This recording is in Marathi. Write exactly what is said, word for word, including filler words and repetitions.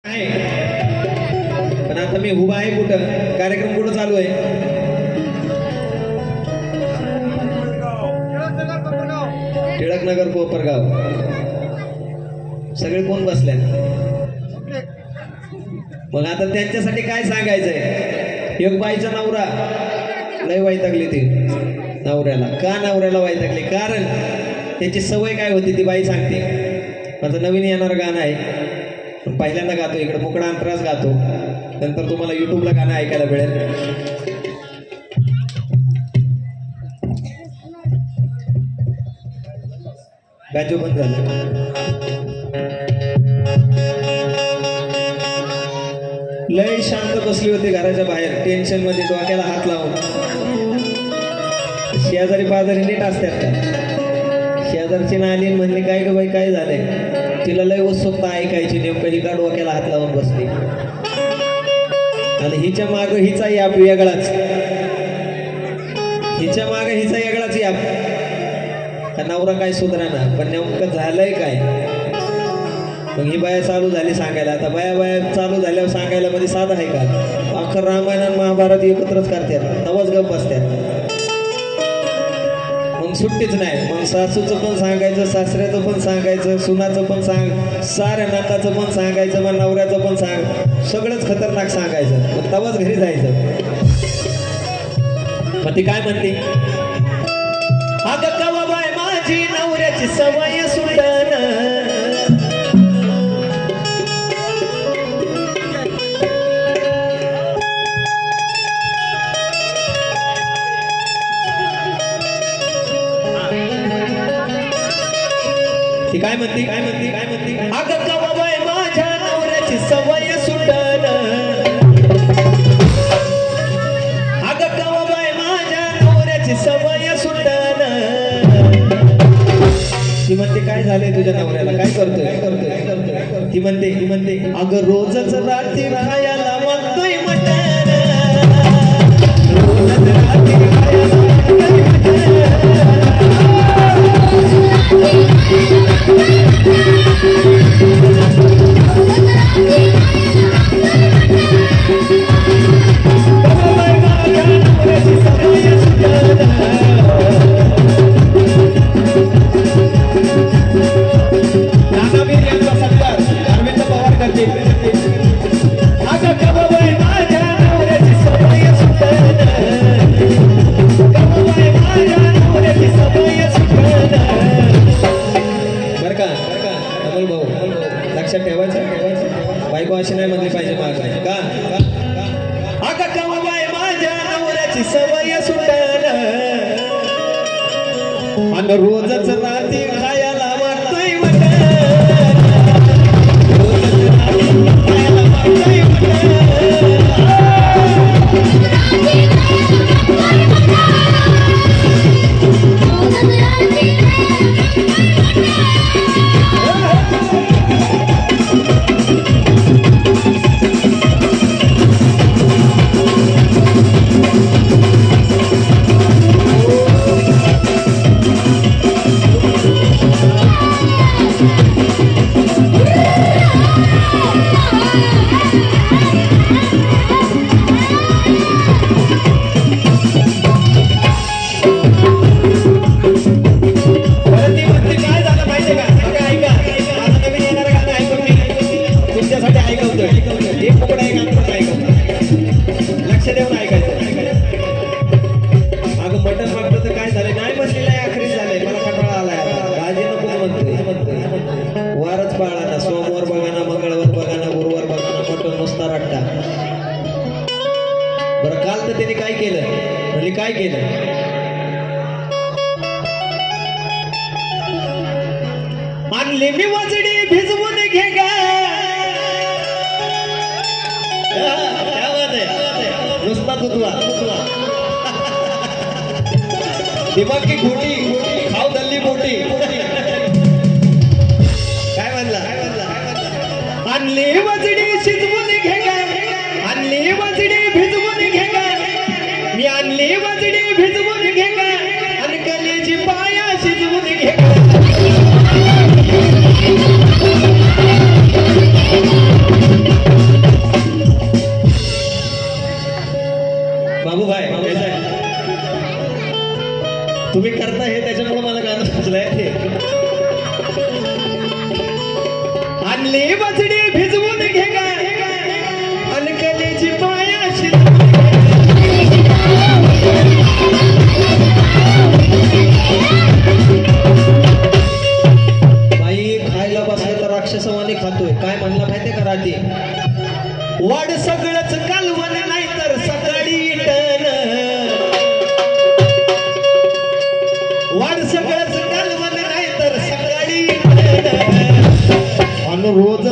आहे पण आता मी उभा आहे कुठं, कार्यक्रम कुठं चालू आहे? टिळकनगर कोपरगाव. सगळे कोण बसले? मग आता त्यांच्यासाठी काय सांगायचंय? एक बाईचा नवरा लय वैतागली ती नवऱ्याला. का नवऱ्याला वैतागली? कारण त्याची सवय काय होती ती बाई सांगते. माझं नवीन येणार गाणं आहे, पहिल्यांदा गातो, इकडे मोकळा अंतरास गातो, नंतर तुम्हाला युट्यूबला गाणं ऐकायला मिळेल. गाजो बंद झालं. लय शांत बसली होती घराच्या बाहेर, टेन्शन मध्ये, डोक्याला हात लावून. शेजारी पाजारी नीट असतात. शेजारची नाली म्हणली काय ग बाई काय झालंय? तिला लय उत्सुकता ऐकायची, नेमकं हिचा डोक्याला हात लावून बसली. आणि हिच्या माग हिचा याप वेगळाच, हिच्या माग हिचा वेगळाच याप. नवरा काय सुधराना, पण नेमकं झालंय काय? मग ही बाया चालू झाली सांगायला. आता बाया बाया चालू झाल्यावर सांगायला मध्ये साधं आहे का? अख्खं रामायण आणि महाभारत एकत्रच करतात, तवाच गप बसतात. मग सुट्टीच नाही. मग सासूचं पण सांगायचं, सासऱ्याचं पण सांगायचं, सुनाचं पण सांग, साऱ्या नाताचं पण सांगायचं, मग नवऱ्याचं पण सांग, सगळंच खतरनाक सांगायचं. मग तवाच घरी जायचं. मग ती काय म्हणते? अगं कवा बाय माझी नवऱ्याची सवय सुटन, ती काय म्हणते काय म्हणते काय म्हणते अगं कवा बाय माझ्या नवऱ्याची सवय सुटन, अगं कवा बाय माझ्या नवऱ्याची सवय सुटन. ती म्हणते काय झालंय तुझ्या नवऱ्याला? काय करतोय काय करतोय काय करतोय? ती म्हणते ती म्हणते अगं रोजच रात्री खायला मागतोय मटण, रोजच रात्री खायला मागतोय मटण. लक्षात ठेवायचं, बायको अशी नाही म्हणली पाहिजे मागाय का? अगं कवा बाय माझ्या नवऱ्याची सवय सुटन, आणि रोजच रात्री खायला मागतोय मटण, रोजच रात्री खायला मागतोय मटण. लक्ष देऊन ऐकायचं. अगं मटण मागतं तर काय झालंय? नाही म्हणलेलं आहे, आखरी झालंय, मला कंटाळा आलाय. भाजी नको म्हणतोय, वारच पाळा ना. सोमवार बघा ना, मंगळवार बघा ना, गुरुवार बघा ना, मटण नुसता रट्टा. बरं काल तर त्याने काय केलं? म्हणजे काय केलं? आणली मी वजडी भिजवून घे गा, नुसता तुतवा दिमागी खोटी खाऊ दल्ली मोठी. काय म्हणला? आणली वजडी शिजवून घे गा, आणली वजडी भिजवून घे गा, मी आणली वजडी भिजवून घे गा, आणि कलेची पाया शिजवून घे गा. बाई बसडी भिजवून घे गा आणि कलेची पायाशी बाई खायला बसलं तर राक्षसवाणी खातोय काय म्हणला माहितीये का राती वाड सगळंच कालवण नाही तर सकाळी इटन वाड सगळंच कालवण नाही तर सकाळी इटन आणि रोज